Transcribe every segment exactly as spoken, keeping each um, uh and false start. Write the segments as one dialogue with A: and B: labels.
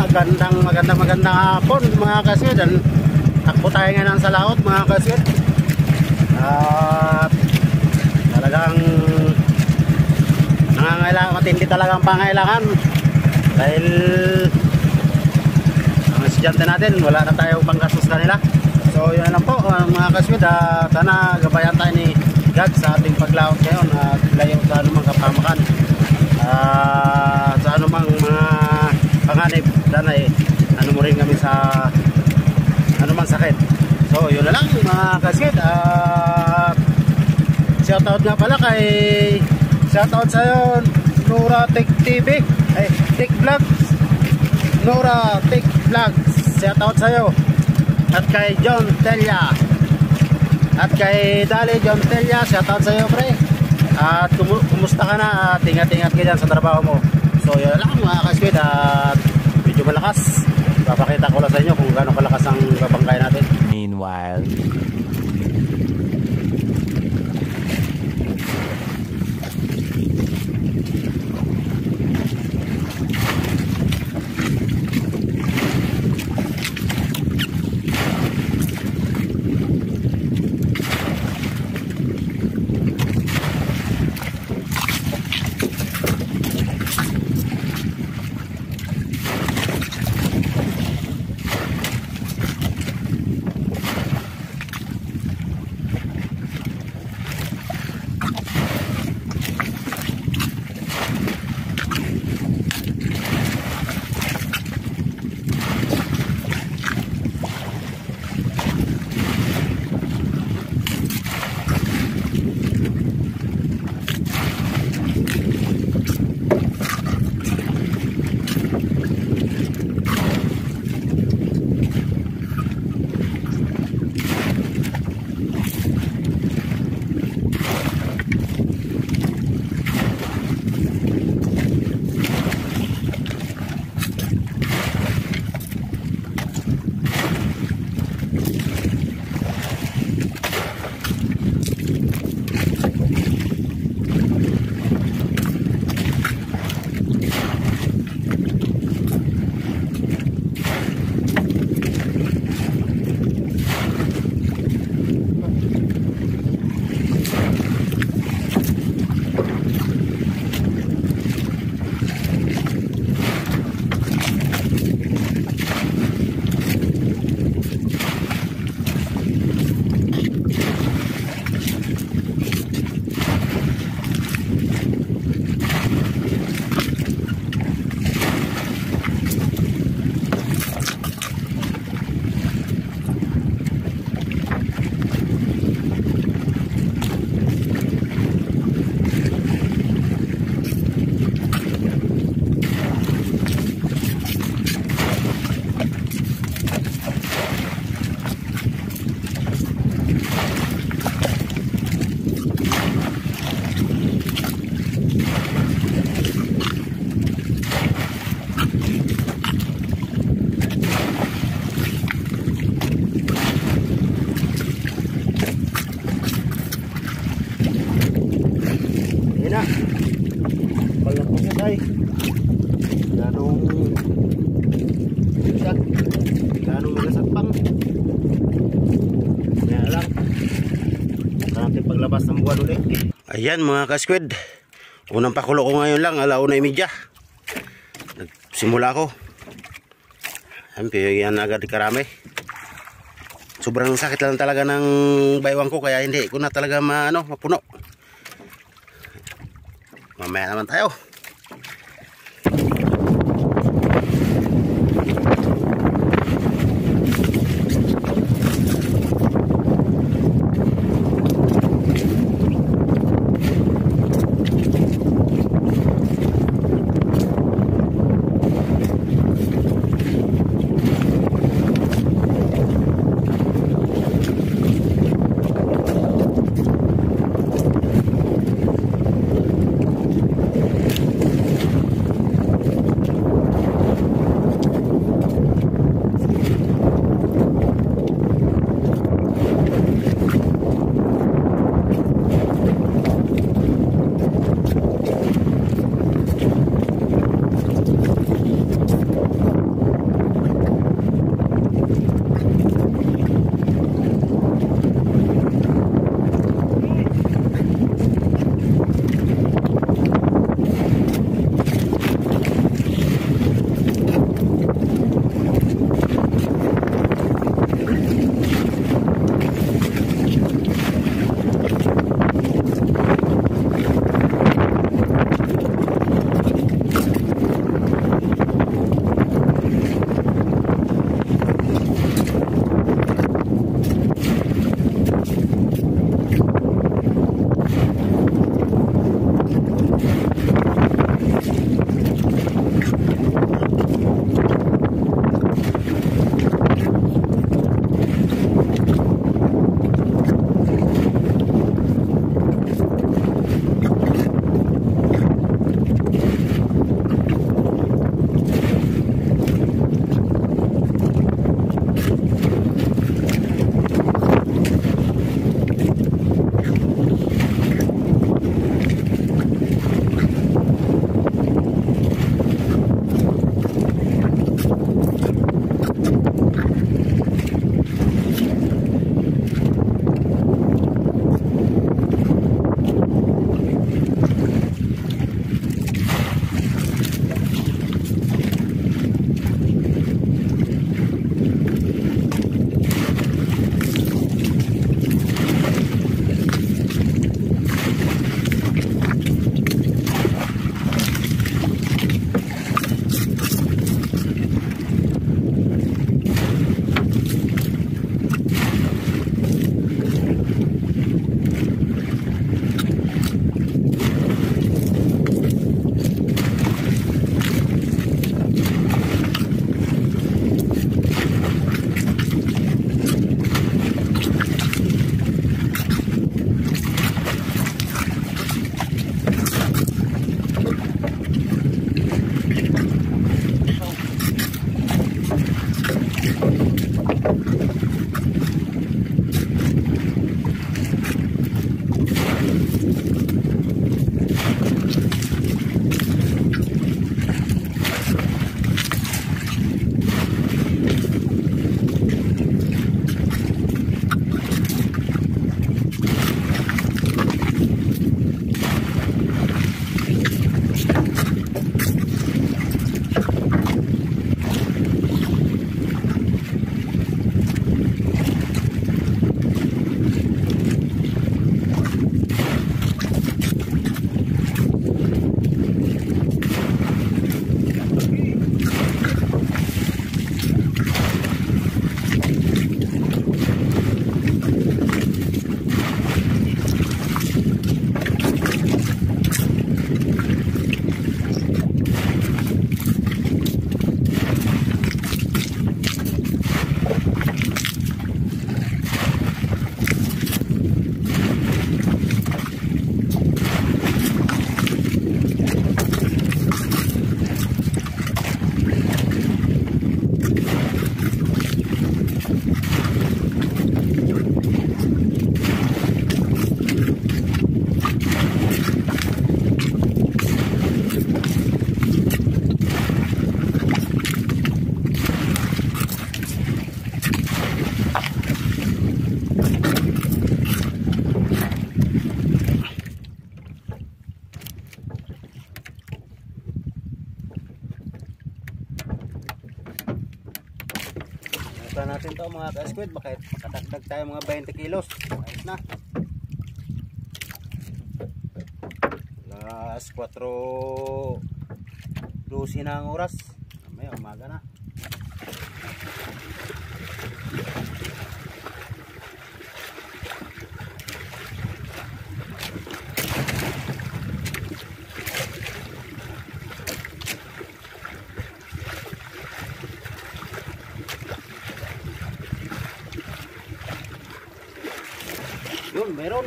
A: Magandang magandang magandang hapon mga kaswid. Takbo tayo ngayon sa laot mga kaswid. At talagang nangangailangan, matindi talagang pangailangan dahil ang estudyante natin wala na tayo panggastos kanila. So yun lang po mga kaswid. Uh, sana gabayan tayo ni God sa ating paglaot ngayon at uh, layo sa anumang kapamakan, uh, sa anumang mga panganib. Sana eh, ano mo rin kami sa anumang sakit. So yun na lang mga kaswid. uh, Shoutout nga pala kay shoutout sa'yo Nora Tech T V, ay Tech Vlogs, Nora Tech Vlogs, shoutout sa'yo. At kay John Telia, at kay Dali John Telia, shoutout sa'yo pre. At kum kumusta ka na at ingat-ingat ka dyan sa trabaho mo. So yun lang mga kaswid. At medyo malakas, papakita ko lang sa inyo kung gaano kalakas ang babangkay natin.
B: Meanwhile,
A: paglabas ng buwan ulit. Ayan mga kaskwid, unang pakulo ko ngayon lang, alauna imidya nagsimula ko. Ayan, piyagyan agad karami. Sobrang sakit lang talaga ng baywang ko, kaya hindi ko na talaga maano, mapuno. Mamaya naman tayo. Sobra natin to mga ka-squid. Baka makadagdag tayo mga twenty kilos. Ayos na. Alas kwatro dosi na ang oras. Mamaya umaga na. Yun, meron.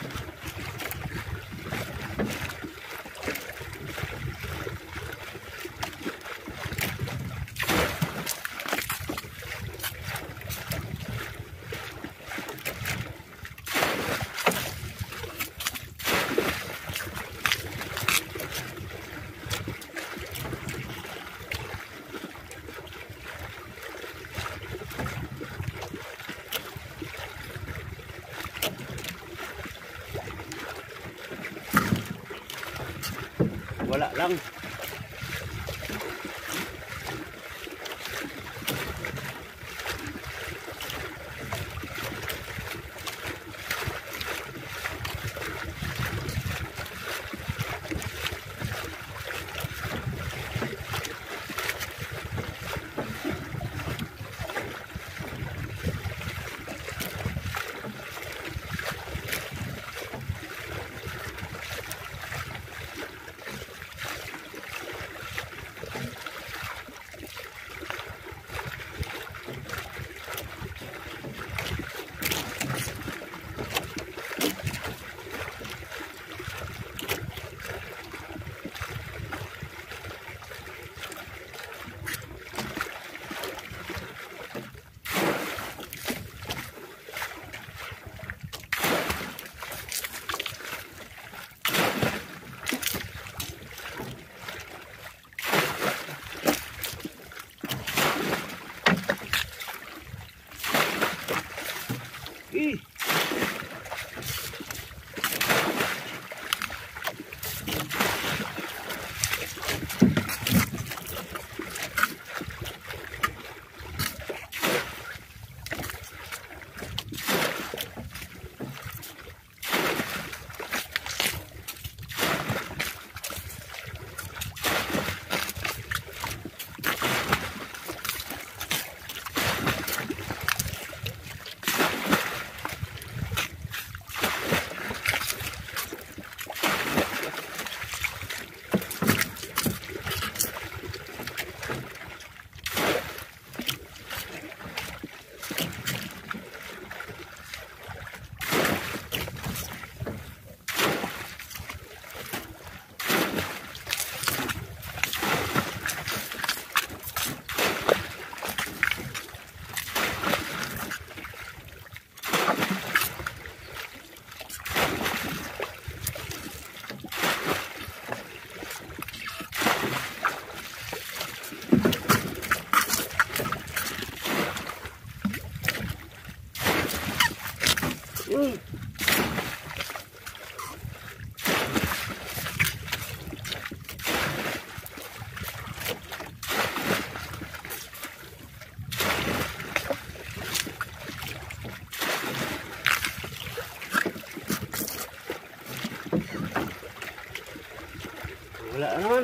A: Wala lang. Eh. Mm. Wala naman.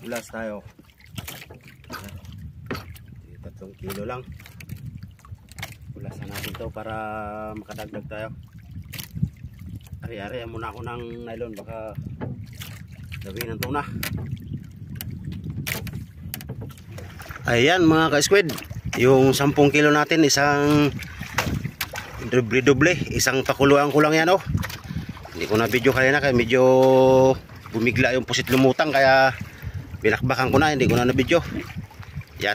A: Ulas tayo. Tatlong kilo lang. Ulasan natin to para makadagdag tayo. Ari-ari muna ako ng nylon, baka gawin ng tuna. Ayan mga ka-squid, yung sampung kilo natin, isang doble-doble, isang pakuluan ko lang yan oh. Hindi ko na video kanina kaya medyo bumigla yung pusit lumutang, kaya binakbakan ko na, hindi ko na na video. Yan.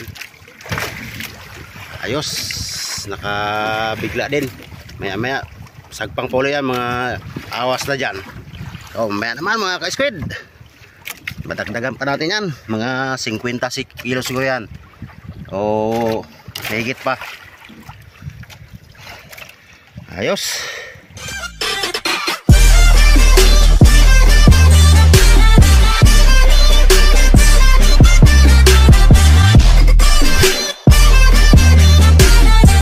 A: Ayos, nakabigla din. Maya maya sagpang polo yan, mga awas na dyan. So maya naman mga ka-squid, madagdagan pa natin yan, mga fifty kilo siguro yan o higit pa. Ayos.